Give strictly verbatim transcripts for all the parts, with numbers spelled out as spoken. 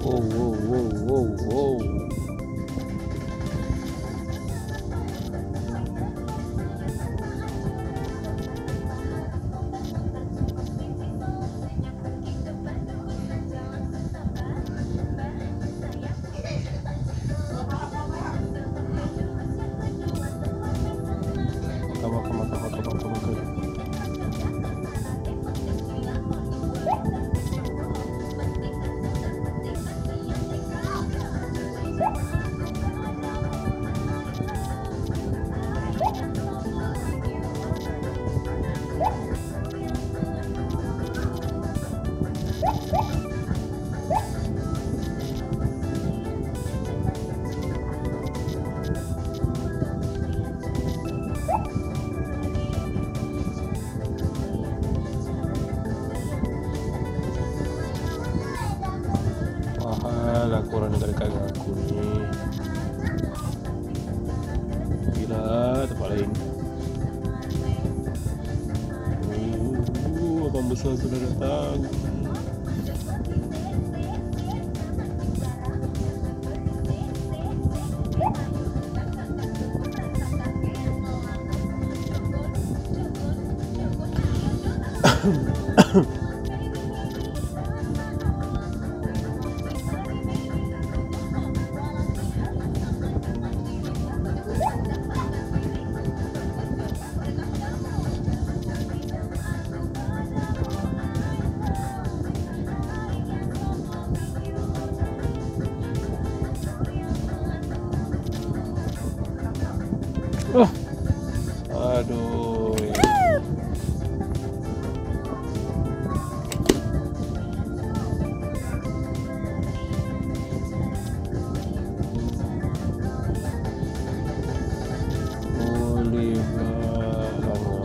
Wow, wow, wow, wow, wow. Makan, makan, makan, makan, makan, makan. Mahal lah korang dekat-dekat dengan aku ni. Gila tempat lain. Oh, abang besar sudah datang. Oh, aduh. Boleh lah.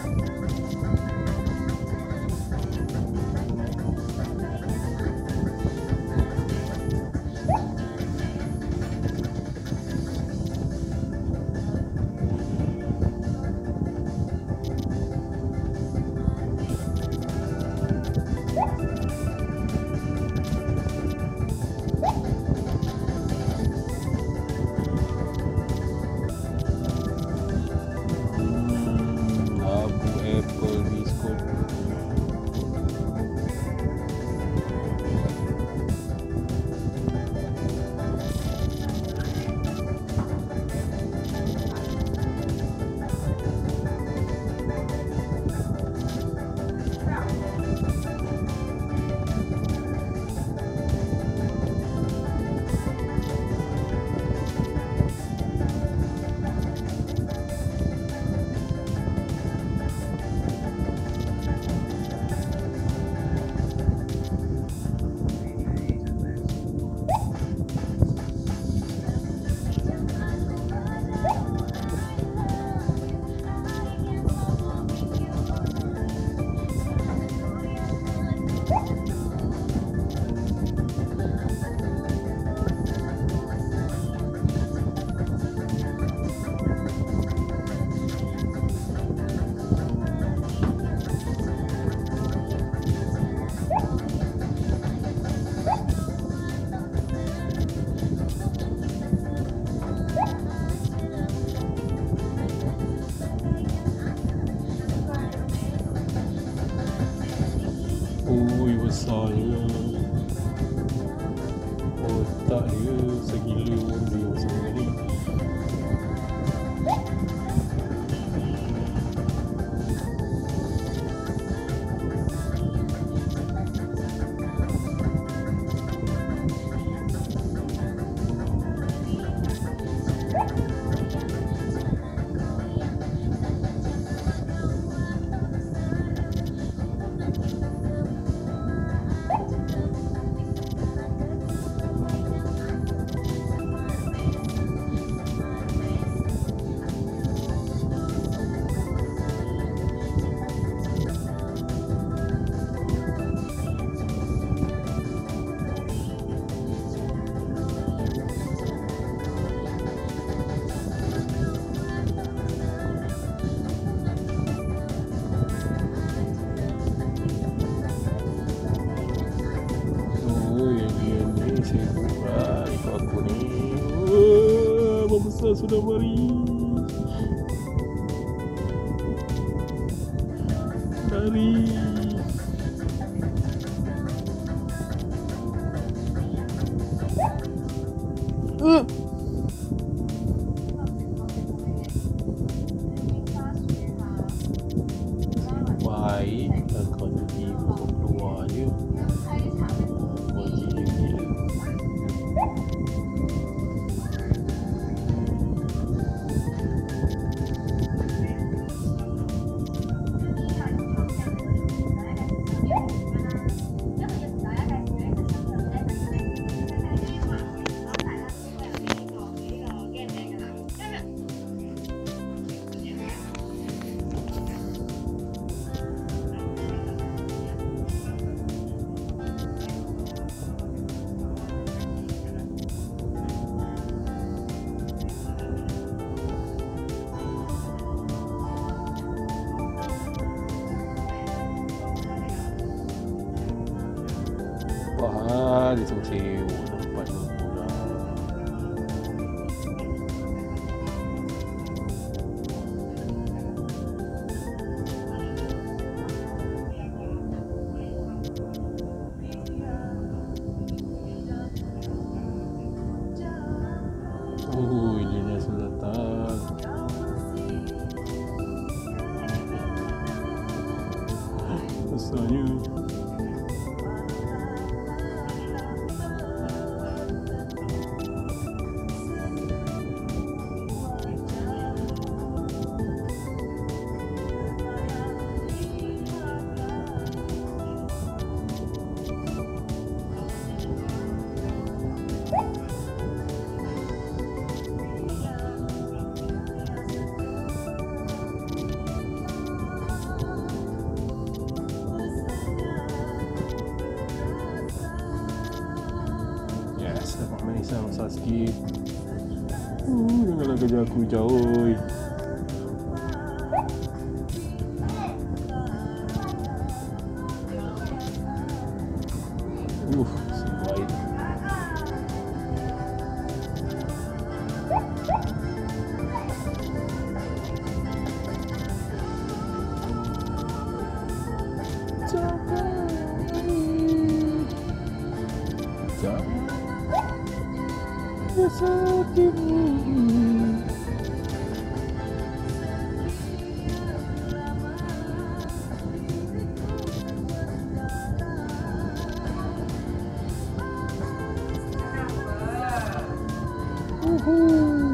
Ui, besarnya. Otak dia segila pun dia semua ni. sudah mari. Mari. Uh. Baik, kau jadi kau keluar je. Kau gila-gila. Wah, dia semua sewa tempat tu pula. Oh, ini dah sudah datang. Besarnya. Yes, dapat manis lah masak sikit. Uh, janganlah kerja aku jauh. Uh, si baik. Jangan sakitmu. Uhuh.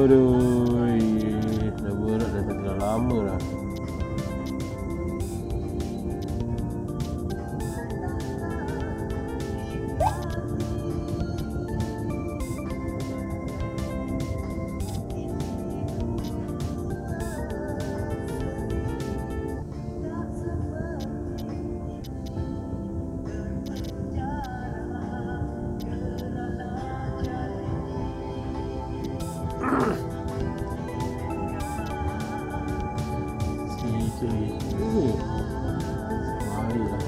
Aduh, dah berat dah, dah lama dah. Oh, marilah.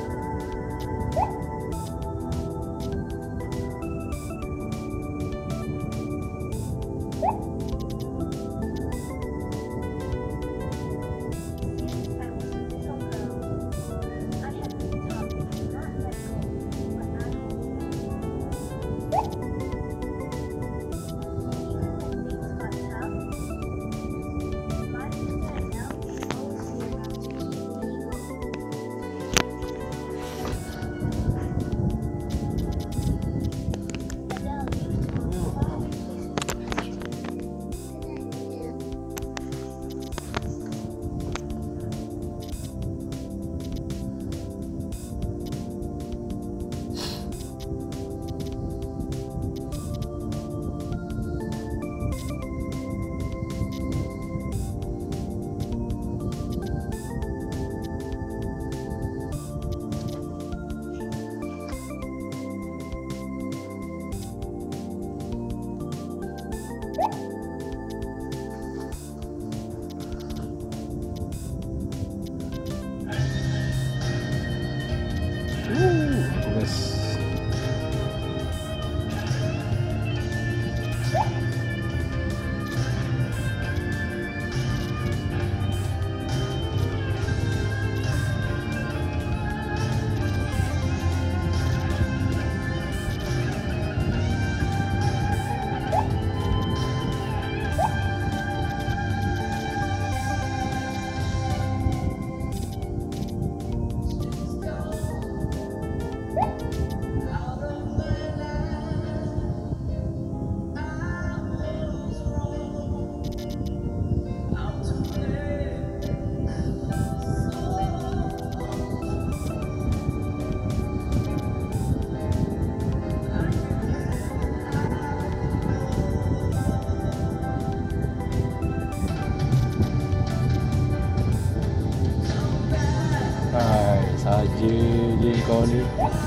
Saja je kau ni,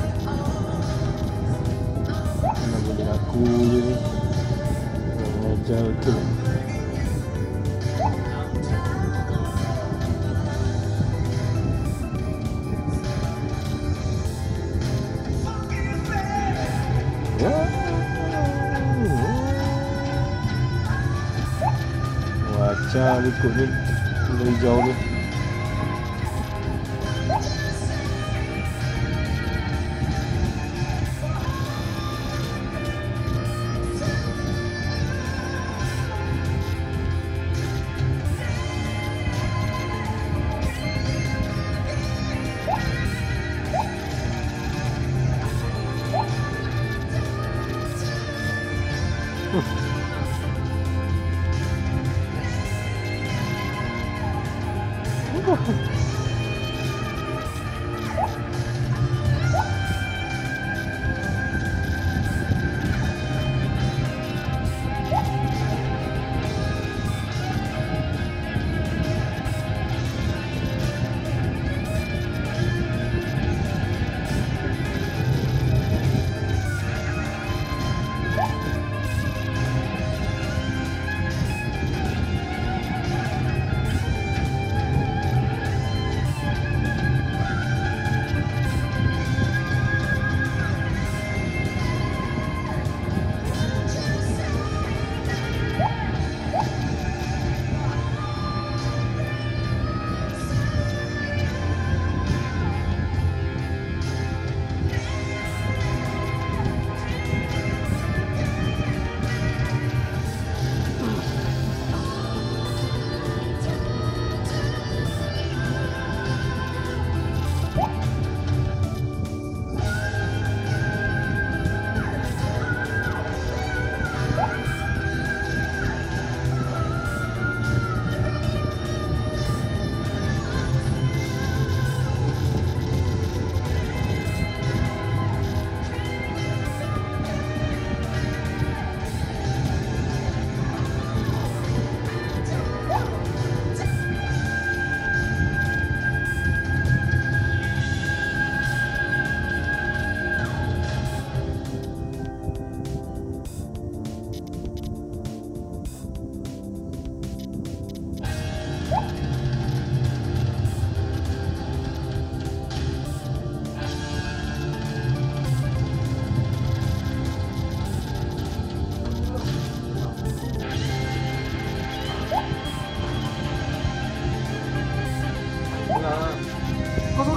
mana boleh aku je ni, ajar betul. Ajar ikut ni, lebih jauh ni.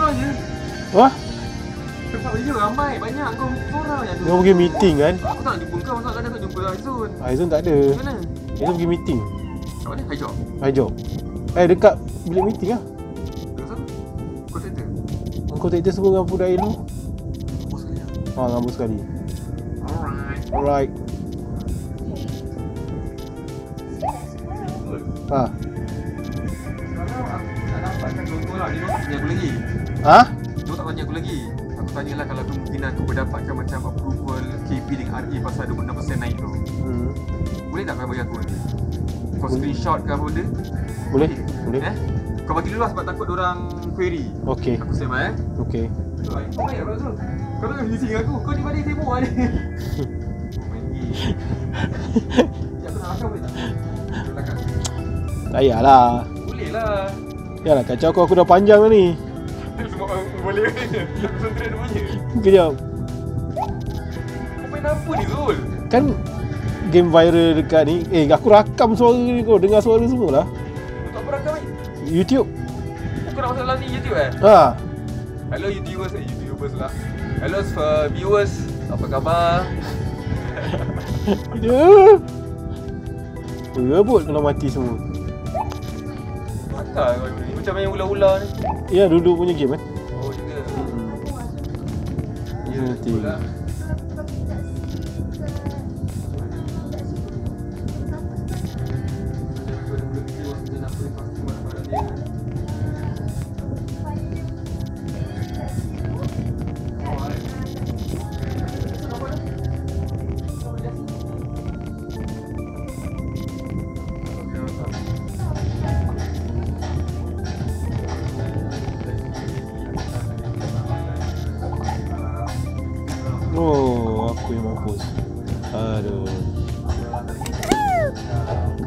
seorang je. Wah? Tempat kerja ramai, banyak kau seorang je. Kau pergi meeting kan? Aku tak nak jumpa kau, masa kadang kau jumpa Aizun. Aizun tak ada. Mana? Aizun pergi meeting. Kat mana? High job? High job. Eh, dekat bilik meeting lah. Dengan siapa? Kontraktor? Kontraktor semua dengan Pudail tu. Bos sekali lah. Haa, ngambut sekali. Alright. Alright. Ha. Sekarang aku nak dapatkan contoh lah. Dia tak tanya aku lagi. Ha? Dia tak tanya aku lagi. Aku tanyalah kalau kemungkinan aku berdapatkan macam approval K P dengan R A pasal dua puluh enam peratus naik tu. Hmm. Boleh tak kau bagi aku ni? Kau screenshot ke apa benda? Boleh? Boleh. Eh? Kau bagi dulu lah sebab takut diorang query. Okey. Aku save lah eh. Okey. Kau baik apa tu? Kau tak mesti dengan aku. Kau ni pada demo lah ni. Main game. Sekejap aku nak rakam boleh tak? Aku rakam. Tak payahlah. Boleh lah. Yalah, kacau aku, aku dah panjang dah ni. Semua boleh kan? Aku control dia punya. Kejap. Kau main apa ni Zul? Kan game viral dekat ni. Eh, aku rakam suara ni, kau dengar suara semua lah. Untuk apa rakam ni? YouTube. Kau nak masuk dalam ni YouTube eh? Ha. Hello YouTubers eh, YouTubers lah. Hello uh, viewers, apa khabar? Ya. Berebut kena mati semua. Makar kau ni, macam main ular-ular ni. Ya, duduk punya game kan. Oh juga. Hmm. Ya, Nanti. betul lah. Oh, aku yang mampus. Aduh.